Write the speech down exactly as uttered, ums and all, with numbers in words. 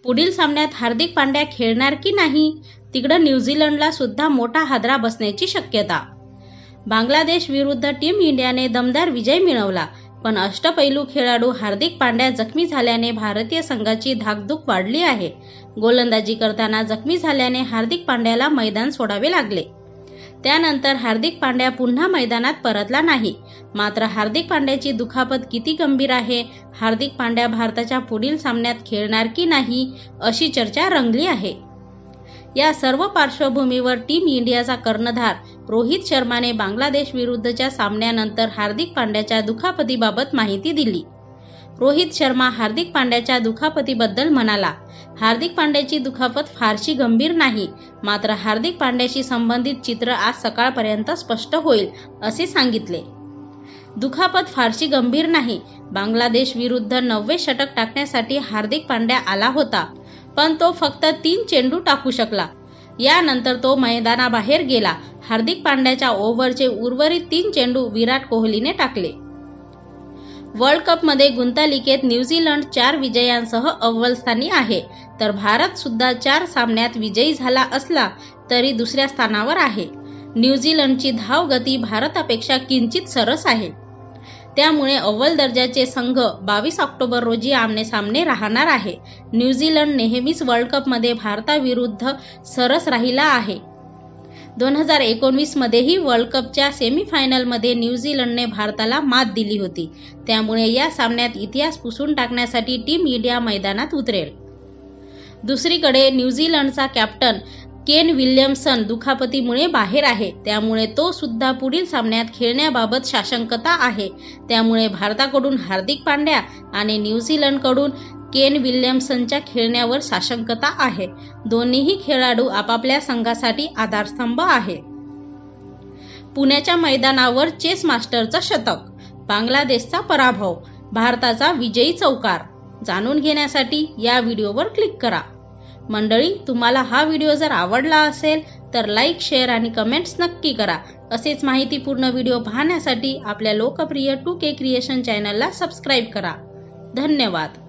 पुढील सामन्यात हार्दिक पांड्या खेळणार की नाही, तिकडे न्यूझीलंडला सुद्धा मोठा हादरा बसण्याची शक्यता. बांगलादेश विरुद्ध टीम इंडियाने दमदार विजय मिळवला, पण अष्टपैलू खेळाडू हार्दिक पांड्या जखमी झाल्याने भारतीय संघाची धाकधूक वाढली आहे. गोलंदाजी करताना जखमी झाल्याने हार्दिक पांड्याला मैदान सोडावे लागले. त्यानंतर हार्दिक पांड्या पुन्हा मैदानात परतला नाही. मात्र हार्दिक पांड्याची दुखापत किती गंभीर आहे, हार्दिक पांड्या भारताच्या पुढील सामन्यात खेळणार की नाही, अशी चर्चा रंगली आहे. या सर्व पार्श्वभूमीवर टीम इंडियाचा कर्णधार रोहित शर्माने बांगलादेश विरुद्धच्या सामन्यानंतर हार्दिक पांड्याच्या दुखापतीबाबत माहिती दिली. रोहित शर्मा हार्दिक पांड्याच्या दुखापतीबद्दल म्हणाला, हार्दिक पांड्याची दुखापत फारशी गंभीर नाही, मात्र हार्दिक पांड्याशी संबंधित चित्र आज सकाळपर्यंत स्पष्ट होईल, असे सांगितले. दुखापत फारशी गंभीर नाही. बांगलादेश विरुद्ध नववे षटक टाकण्यासाठी हार्दिक पांड्या आला होता, पण तो फक्त तीन चेंडू टाकू शकला. यानंतर तो मैदानाबाहेर गेला. हार्दिक पांड्याच्या ओव्हरचे उर्वरित तीन चेंडू विराट कोहलीने टाकले. वर्ल्ड कपमध्ये गुंतालिकेत न्यूझीलंड चार विजयांसह अव्वल स्थानी आहे, तर भारत सुद्धा चार सामन्यात विजयी झाला असला तरी दुसऱ्या स्थानावर आहे. न्यूझीलंडची धावगती भारतापेक्षा किंचित सरस आहे. त्यामुळे अव्वल दर्जाचे संघ बावीस ऑक्टोबर रोजी आमनेसामने राहणार आहे. न्यूझीलंड नेहमीच वर्ल्ड कपमध्ये भारताविरुद्ध सरस राहिला आहे. दोन हजार एकोणवीस मध्येही वर्ल्ड कपच्या सेमीफायनलमध्ये न्यूझीलंडने भारताला मात दिली होती. त्यामुळे या सामन्यात इतिहास पुसून टाकण्यासाठी टीम इंडिया मैदानात उतरेल. दुसरीकडे न्यूझीलंडचा कॅप्टन केन विल्यमसन दुखापतीमुळे बाहेर आहे. त्यामुळे तो सुद्धा पुढील सामन्यात खेळण्याबाबत साशंकता आहे. त्यामुळे भारताकडून हार्दिक पांड्या आणि न्यूझीलंडकडून केन विल्यमसनच्या खेळण्यावर साशंकता आहे. दोन्हीही खेळाडू आपापल्या संघासाठी आधारस्तंभ आहे. पुण्याच्या मैदानावर चेस मास्टरचं शतक, बांगलादेशचा पराभव, भारताचा विजयी चौकार. जाणून घेण्यासाठी या व्हिडिओवर क्लिक करा. मंडळी, तुम्हाला हा व्हिडिओ जर आवडला असेल तर लाईक, शेअर आणि कमेंट्स नक्की करा. असेच माहितीपूर्ण व्हिडिओ पाहण्यासाठी आपल्या लोकप्रिय टू के क्रिएशन चॅनलला सबस्क्राईब करा. धन्यवाद.